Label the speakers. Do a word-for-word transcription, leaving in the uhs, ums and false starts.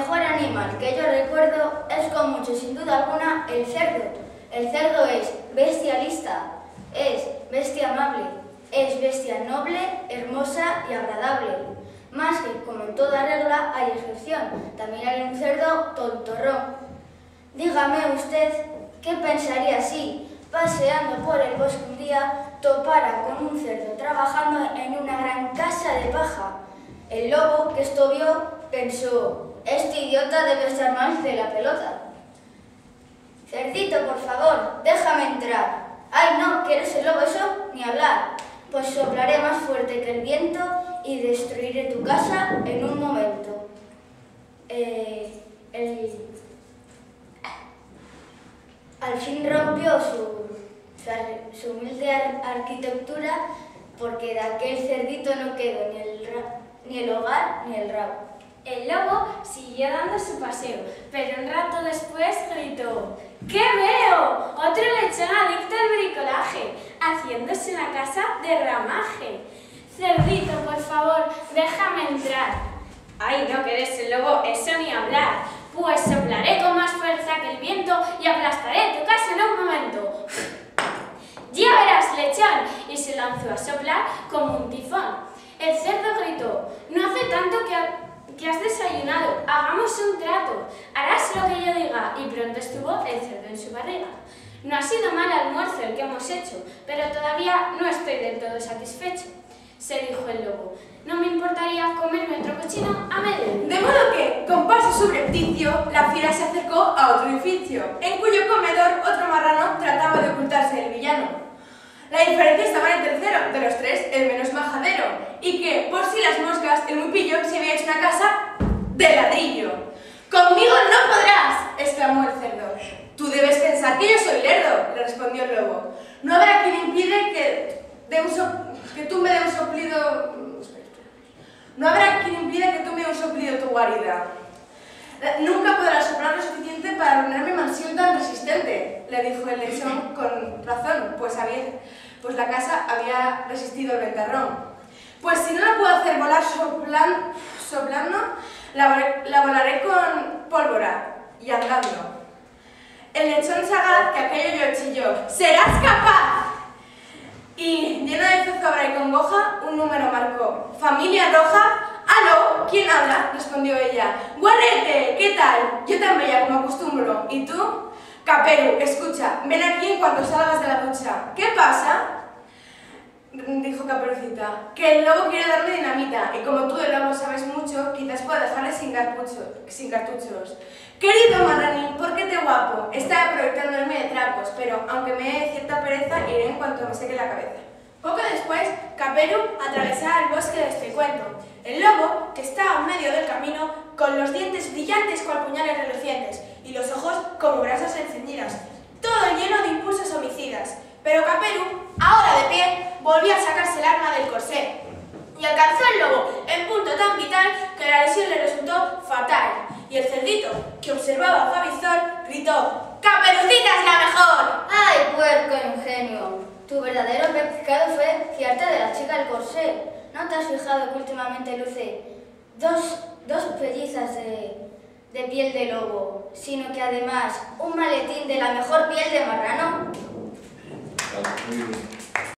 Speaker 1: mejor animal que yo recuerdo es con mucho, sin duda alguna, el cerdo. El cerdo es bestia lista, es bestia amable, es bestia noble, hermosa y agradable. Más que, como en toda regla, hay excepción. También hay un cerdo tontorrón. Dígame usted, ¿qué pensaría si, paseando por el bosque un día, topara con un cerdo trabajando en una gran casa de paja? El lobo, que esto vio, pensó: este idiota debe estar mal de la pelota. Cerdito, por favor, déjame entrar. Ay, no, ¿quieres el lobo eso? Ni hablar. Pues soplaré más fuerte que el viento y destruiré tu casa en un momento. Eh, el... Al fin rompió su, su, su humilde ar arquitectura, porque de aquel cerdito no quedó ni el, ni el hogar ni el rabo.
Speaker 2: El lobo siguió dando su paseo, pero un rato después gritó: ¿qué veo? Otro lechón adicto al bricolaje, haciéndose una casa de ramaje. Cerdito, por favor, déjame entrar. Ay, no, que eres el lobo, eso ni hablar. Pues soplaré con más fuerza que el viento y aplastaré tu casa en un momento. Ya verás, lechón, y se lanzó a soplar como un tifón. El cerdo gritó: no hace tanto que... que has desayunado, hagamos un trato, harás lo que yo diga. Y pronto estuvo el cerdo en su barriga. No ha sido mal almuerzo el que hemos hecho, pero todavía no estoy del todo satisfecho. Se dijo el lobo: no me importaría comerme otro cochino a medio.
Speaker 3: De modo que, con paso subrepticio, la fiera se acercó a otro edificio, en cuyo comedor otro marrano trataba de ocultarse del villano. La diferencia estaba en el tercero, de los tres, el menos majadero, y que, por si las moscas, el muy pillo se había hecho una casa de ladrillo. «¡Conmigo no podrás!», exclamó el cerdo. «Tú debes pensar que yo soy lerdo», le respondió el lobo. «No habrá quien impide que, de un so que tú me dé un soplido... No habrá quien impida que tú me dé un soplido tu guarida. Nunca podrás soplar lo suficiente para arruinar mi mansión tan resistente», le dijo el lechón con razón, pues, había, pues la casa había resistido el ventarrón. «Pues si no la puedo hacer volar soplan, soplando, la, la volaré con pólvora y andando». El lechón sagaz, que aquello yo chilló: «¡Serás capaz!». Y, lleno de zozobra y congoja, un número marcó: «Familia Roja». «¿Aló? ¿Quién habla?», respondió ella. «¡Guarrete! ¿Qué tal? Yo tan bella como acostumbro. ¿Y tú?». «Caperu, escucha, ven aquí en cuanto salgas de la ducha». «¿Qué pasa?», dijo Caperucita. «Que el lobo quiere darme dinamita, y como tú del lobo sabes mucho, quizás pueda dejarle sin, sin cartuchos». «Querido marranín, ¿por qué te guapo? Estaba proyectándome de trapos, pero aunque me dé cierta pereza, iré en cuanto me seque la cabeza». Poco después, Caperu atravesaba el bosque de este cuento. El lobo, que estaba en medio del camino, con los dientes brillantes cual puñales relucientes y los ojos como brasas encendidas, todo lleno de impulsos homicidas. Pero Caperu, ahora de pie, volvió a sacarse el arma del corsé y alcanzó al lobo en punto tan vital que la lesión le resultó fatal. Y el cerdito, que observaba a Fabizor, gritó: «¡Caperucita es la mejor!».
Speaker 1: ¡Ay, puerco ingenio! Tu verdadero pecado fue fiarte de la chica del corsé. ¿No te has fijado que últimamente luce dos, dos pellizas de, de piel de lobo, sino que además un maletín de la mejor piel de marrano?